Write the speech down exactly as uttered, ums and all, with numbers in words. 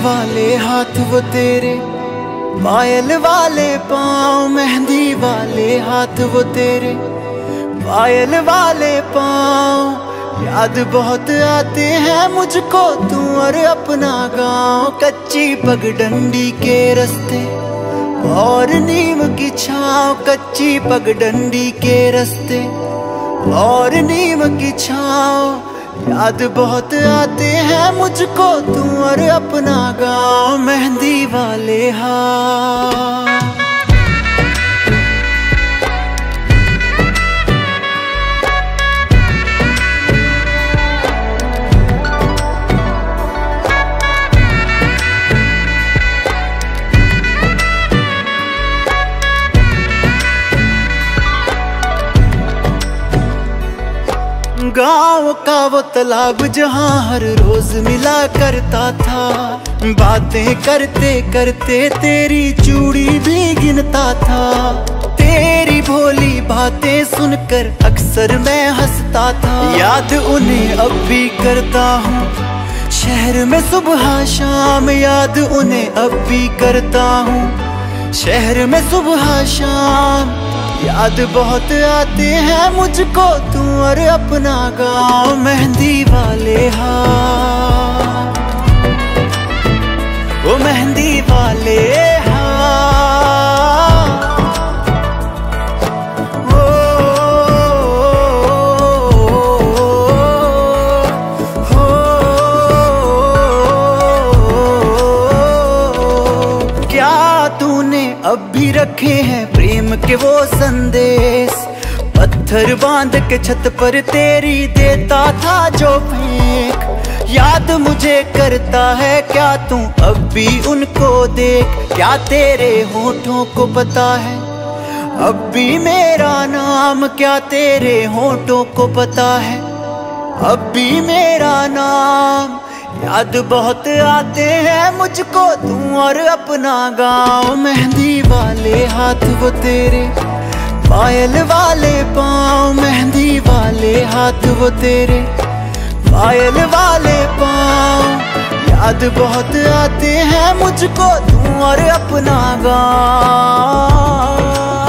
वाले हाथ वो तेरे, पायल वाले पाँव, मेहंदी वाले हाथ वो तेरे, पायल वाले पाँव। याद बहुत आते हैं मुझको तू और अपना गाँव। कच्ची पगडंडी के रास्ते और नीम की छाँव, कच्ची पगडंडी के रास्ते और नीम की छाँव। याद बहुत आते हैं मुझको तू और अपना गाँव, मेहंदी वाले हाथ। गाँव का वो तालाब जहाँ हर रोज मिला करता था, बातें करते करते तेरी चूड़ी भी गिनता था। तेरी भोली बातें सुनकर अक्सर मैं हंसता था। याद उन्हें अब भी करता हूँ शहर में सुबह शाम, याद उन्हें अब भी करता हूँ शहर में सुबह शाम। याद बहुत आते हैं मुझको तू और अपना गाँव, मेहंदी वाले हाथ, वो मेहंदी वाले हाथ। ओ, हो, क्या तूने अब भी रखे हैं प्रेम के वो संदेश? पत्थर बांध के छत पर तेरी देता था जो फेंक। याद मुझे करता है क्या तू अब भी उनको देख? क्या तेरे होठों को पता है अब भी मेरा नाम? क्या तेरे होठों को पता है अब भी मेरा नाम? याद बहुत आते हैं मुझको तू और अपना गाँव, मेहंदी वाले हाथ वो तेरे, पायल वाले पाँव, मेहंदी वाले हाथ वो तेरे, पायल वाले पाँव। याद बहुत आते हैं मुझको तू और अपना गाँव।